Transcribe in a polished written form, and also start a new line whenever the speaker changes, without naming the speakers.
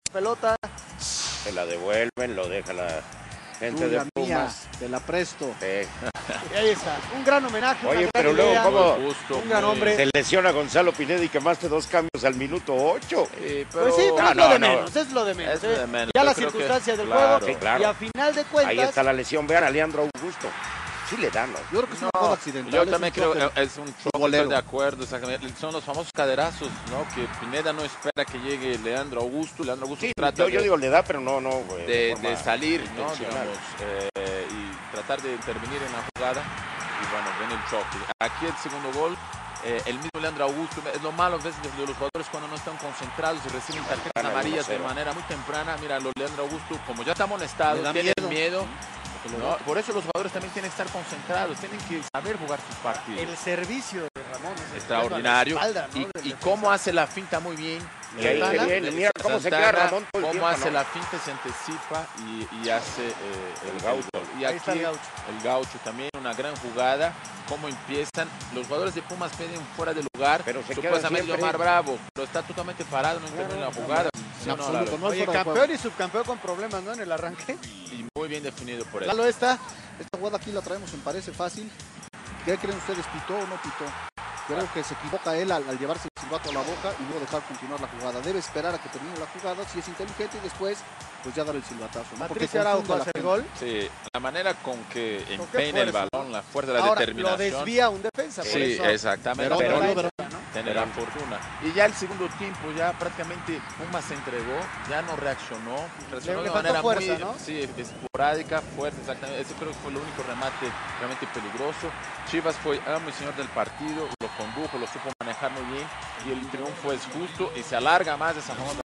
pelota.
Se la devuelven, lo deja la gente de Pumas.
Te la presto.
Y ahí está, un gran homenaje.
Oye, pero luego como
un gran hombre.
se lesiona Gonzalo Pineda y quemaste 2 cambios al minuto 8.
Pues sí, pero es lo de menos, es lo de menos.
Es lo de menos.
Ya
Yo
la
creo
circunstancia del
claro,
juego.
claro.
Y a final de cuentas.
Ahí está la lesión. Vean a Leandro Augusto. Sí le dan, ¿no?
Yo creo que es un juego accidental.
Yo también creo que es un choque,
bolero.
estoy de acuerdo. Son los famosos caderazos, ¿no? Que Pineda no espera que llegue Leandro Augusto. Leandro Augusto
Sí,
trata
yo digo le da, pero no
de salir, ¿no?
intencional.
Digamos, y tratar de intervenir en la jugada. Y bueno, viene el choque. Aquí el segundo gol. El mismo Leandro Augusto, es lo malo a veces de los jugadores cuando no están concentrados y reciben tarjetas amarillas de manera muy temprana. Mira, Leandro Augusto, como ya está amonestado, tiene miedo. No, por eso los jugadores también tienen que estar concentrados, tienen que saber jugar sus partidos.
El servicio de Ramón es
extraordinario.
Espalda, ¿no?
Y cómo hace la finta muy bien.
Y ahí que viene, mira cómo se queda Ramón todo el
cómo
tiempo,
hace
¿no?
la finta, se anticipa y hace el gaucho. Y
Ahí
aquí
está el gaucho.
el gaucho también, una gran jugada. Cómo empiezan. Los jugadores de Pumas piden fuera de lugar.
Pero se queda
supuestamente
siempre.
Omar Bravo, pero está totalmente parado, no interviene en la jugada.
En absoluto, no es
Oye,
fuera de
campeón y subcampeón con problemas, ¿no? En el arranque.
Y muy bien definido por él.
Lalo, esta jugada aquí la traemos en Parece Fácil. ¿Qué creen ustedes? ¿Pitó o no pitó? Creo que se equivoca él al llevarse el silbato a la boca y luego dejar continuar la jugada. Debe esperar a que termine la jugada, si es inteligente, y después pues ya dar el silbatazo, ¿no? Porque
Patricio Araujo
confunde a la
hace el
gente.
gol.
Sí, la manera con que
qué
empeina el
fuerza,
balón, la fuerza de la
Ahora,
determinación.
lo desvía un defensa. por
Sí,
eso
exactamente.
Verón,
Pero
¿no?
tener la fortuna. Y ya el segundo tiempo, ya prácticamente Pumas se entregó, ya no reaccionó. Reaccionó
Le
de
faltó
manera
fuerza,
muy
¿no?
sí, esporádica, fuerte, exactamente. Ese creo que fue el único remate realmente peligroso. Chivas fue amo y señor del partido, lo condujo, lo supo manejar muy bien y el triunfo es justo y se alarga más esa famosa